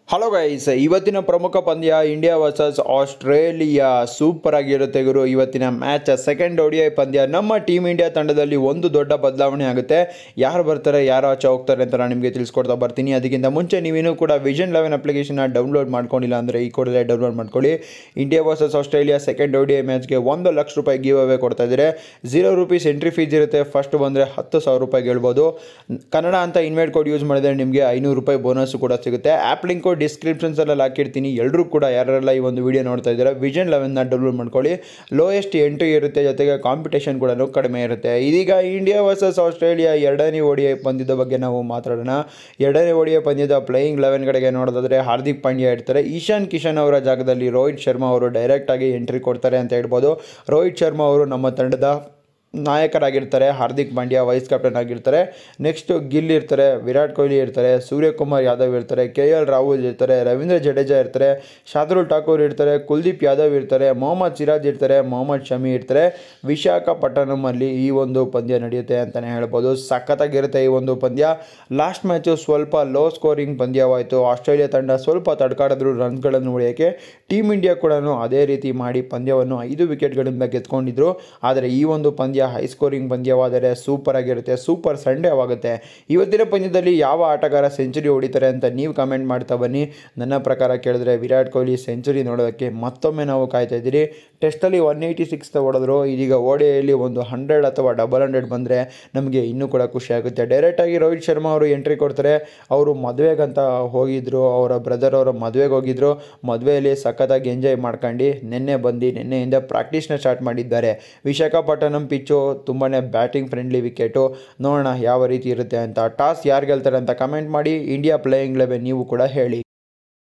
Hello guys, ಇವತ್ತಿನ ಪ್ರಮುಖ ಪಂದ್ಯ ಇಂಡಿಯಾ ವರ್ಸಸ್ ಆಸ್ಟ್ರೇಲಿಯಾ. ಸೂಪರ್ ಆಗಿರುತ್ತೆ ಗುರು. ಇವತ್ತಿನ ಮ್ಯಾಚ್ ಸೆಕೆಂಡ್ ODI ಪಂದ್ಯ. ನಮ್ಮ ಟೀಮ್ ಇಂಡಿಯಾ ತಂಡದಲ್ಲಿ ಒಂದು ದೊಡ್ಡ ಬದಲಾವಣೆ ಆಗುತ್ತೆ. ಯಾರು ಬರ್ತಾರೆ, ಯಾರು ಆಚೆ ಹೋಗ್ತಾರೆ ಅಂತ ನಾನು ನಿಮಗೆ ತಿಳಿಸ್ಕೊಡ್ತಾ ಬರ್ತೀನಿ. ಅದಕ್ಕಿಂತ ಮುಂಚೆ ನೀವೇನು ಕೂಡ ವಿಷನ್ 11 ಅಪ್ಲಿಕೇಶನ್ನ ಡೌನ್ಲೋಡ್ ಮಾಡ್ಕೊಂಡಿಲ್ಲ ಅಂದರೆ ಈ ಕೂಡಲೇ ಡೌನ್ಲೋಡ್ ಮಾಡ್ಕೊಳ್ಳಿ. India versus Australia second ODI ಮ್ಯಾಚ್ಗೆ ₹1,00,000 ಗಿವ್ ಅವೇ ಕೊಡ್ತಾ ಇದ್ದಾರೆ. ₹0 ಎಂಟ್ರಿ ಫೀಸ್ ಇರುತ್ತೆ. ಫಸ್ಟ್ ಬಂದರೆ ₹10,000 ಗೆಲ್ಬೋದು. ಕನ್ನಡ ಅಂತ ಇನ್ವೈಟ್ ಕೋಡ್ ಯೂಸ್ ಮಾಡಿದರೆ ನಿಮಗೆ ₹500 ಬೋನಸ್ ಕೂಡ ಸಿಗುತ್ತೆ. ಆ್ಯಪ್ ಲಿಂಕು ಡಿಸ್ಕ್ರಿಪ್ಷನ್ಸಲ್ಲಿ ಹಾಕಿರ್ತೀನಿ. ಎಲ್ಲರೂ ಕೂಡ ಯಾರೆಲ್ಲ ಈ ಒಂದು ವಿಡಿಯೋ ನೋಡ್ತಾ ಇದ್ದಾರೆ ವಿಷನ್ 11ನ ಡೌನ್ಲೋಡ್ ಮಾಡ್ಕೊಳ್ಳಿ. ಲೋಯೆಸ್ಟ್ ಎಂಟ್ರಿ ಇರುತ್ತೆ, ಜೊತೆಗೆ ಕಾಂಪಿಟೇಷನ್ ಕೂಡ ಕಡಿಮೆ ಇರುತ್ತೆ. ಇದೀಗ ಇಂಡಿಯಾ ವರ್ಸಸ್ ಆಸ್ಟ್ರೇಲಿಯಾ ಎರಡನೇ ODI ಪಂದ್ಯದ ಬಗ್ಗೆ ನಾವು ಮಾತಾಡೋಣ. ಎರಡನೇ ODI ಪಂದ್ಯದ ಪ್ಲೇಯಿಂಗ್ 11 ಕಡೆಗೆ ನೋಡೋದಾದರೆ ಹಾರ್ದಿಕ್ ಪಾಂಡ್ಯ ಇರ್ತಾರೆ. ಇಶಾನ್ ಕಿಶನ್ ಅವರ ಜಾಗದಲ್ಲಿ ರೋಹಿತ್ ಶರ್ಮಾ ಅವರು ಡೈರೆಕ್ಟಾಗಿ ಎಂಟ್ರಿ ಕೊಡ್ತಾರೆ ಅಂತ ಹೇಳ್ಬೋದು. ರೋಹಿತ್ ಶರ್ಮಾ ಅವರು ನಮ್ಮ ತಂಡದ ನಾಯಕರಾಗಿರ್ತಾರೆ. ಹಾರ್ದಿಕ್ ಪಾಂಡ್ಯ ವೈಸ್ ಕ್ಯಾಪ್ಟನ್ ಆಗಿರ್ತಾರೆ. ನೆಕ್ಸ್ಟು ಗಿಲ್ ಇರ್ತಾರೆ, ವಿರಾಟ್ ಕೊಹ್ಲಿ ಇರ್ತಾರೆ, ಸೂರ್ಯಕುಮಾರ್ ಯಾದವ್ ಇರ್ತಾರೆ, KL ರಾಹುಲ್ ಇರ್ತಾರೆ, ರವೀಂದ್ರ ಜಡೇಜಾ ಇರ್ತಾರೆ, ಶಾರ್ದೂಲ್ ಠಾಕೂರ್ ಇರ್ತಾರೆ, ಕುಲ್ದೀಪ್ ಯಾದವ್ ಇರ್ತಾರೆ, ಮೊಹಮ್ಮದ್ ಸಿರಾಜ್ ಇರ್ತಾರೆ, ಮೊಹಮ್ಮದ್ ಶಮಿ ಇರ್ತಾರೆ. ವಿಶಾಖಪಟ್ಟಣಮಲ್ಲಿ ಈ ಒಂದು ಪಂದ್ಯ ನಡೆಯುತ್ತೆ ಅಂತಲೇ ಹೇಳ್ಬೋದು. ಸಖತ್ತಾಗಿರುತ್ತೆ ಈ ಒಂದು ಪಂದ್ಯ. ಲಾಸ್ಟ್ ಮ್ಯಾಚು ಸ್ವಲ್ಪ ಲೋ ಸ್ಕೋರಿಂಗ್ ಪಂದ್ಯವಾಯಿತು. ಆಸ್ಟ್ರೇಲಿಯಾ ತಂಡ ಸ್ವಲ್ಪ ತಡ್ಕಾಡಿದ್ರು ರನ್ಸ್ಗಳನ್ನು ಹೊಡೆಯೋಕ್ಕೆ. ಟೀಮ್ ಇಂಡಿಯಾ ಕೂಡ ಅದೇ ರೀತಿ ಮಾಡಿ ಪಂದ್ಯವನ್ನು 5 ವಿಕೆಟ್ಗಳಿಂದ ಗೆದ್ಕೊಂಡಿದ್ರು. ಆದರೆ ಈ ಒಂದು ಪಂದ್ಯ ಹೈ ಸ್ಕೋರಿಂಗ್ ಪಂದ್ಯವಾದರೆ ಸೂಪರ್ ಆಗಿರುತ್ತೆ. ಸೂಪರ್ ಸಂಡೇ ಆಗುತ್ತೆ. ಇವತ್ತಿನ ಪಂದ್ಯದಲ್ಲಿ ಯಾವ ಆಟಗಾರ ಸೆಂಚುರಿ ಹೊಡಿತಾರೆ ಅಂತ ನೀವು ಕಮೆಂಟ್ ಮಾಡ್ತಾ ಬನ್ನಿ. ನನ್ನ ಪ್ರಕಾರ ಕೇಳಿದ್ರೆ ವಿರಾಟ್ ಕೊಹ್ಲಿ ಸೆಂಚುರಿ ನೋಡೋದಕ್ಕೆ ಮತ್ತೊಮ್ಮೆ ನಾವು ಕಾಯ್ತಾ ಇದ್ದೀರಿ. ಟೆಸ್ಟಲ್ಲಿ 186 ಹೊಡೆದ್ರು. ಇದೀಗ ODIಯಲ್ಲಿ ಒಂದು 100 ಅಥವಾ 100 ಬಂದರೆ ನಮಗೆ ಇನ್ನೂ ಕೂಡ ಖುಷಿ ಆಗುತ್ತೆ. ಡೈರೆಕ್ಟಾಗಿ ರೋಹಿತ್ ಶರ್ಮಾ ಅವರು ಎಂಟ್ರಿ ಕೊಡ್ತಾರೆ. ಅವರು ಮದುವೆಗಂತ ಹೋಗಿದ್ದರು, ಅವರ ಬ್ರದರ್ ಅವರ ಮದುವೆಗೆ ಹೋಗಿದ್ದರು. ಮದುವೆಯಲ್ಲಿ ಸಖತ್ತಾಗಿ ಎಂಜಾಯ್ ಮಾಡ್ಕೊಂಡು ನಿನ್ನೆಯಿಂದ ಪ್ರಾಕ್ಟೀಸ್ನ ಸ್ಟಾರ್ಟ್ ಮಾಡಿದ್ದಾರೆ. ವಿಶಾಖಪಟ್ಟಣಂ ಪಿಚ್ಚು ತುಂಬಾ ಬ್ಯಾಟಿಂಗ್ ಫ್ರೆಂಡ್ಲಿ ವಿಕೆಟು. ನೋಡೋಣ ಯಾವ ರೀತಿ ಇರುತ್ತೆ ಅಂತ. ಟಾಸ್ ಯಾರು ಗೆಲ್ತಾರೆ ಅಂತ ಕಮೆಂಟ್ ಮಾಡಿ. ಇಂಡಿಯಾ ಪ್ಲೇಯಿಂಗ್ 11 ನೀವು ಕೂಡ ಹೇಳಿ.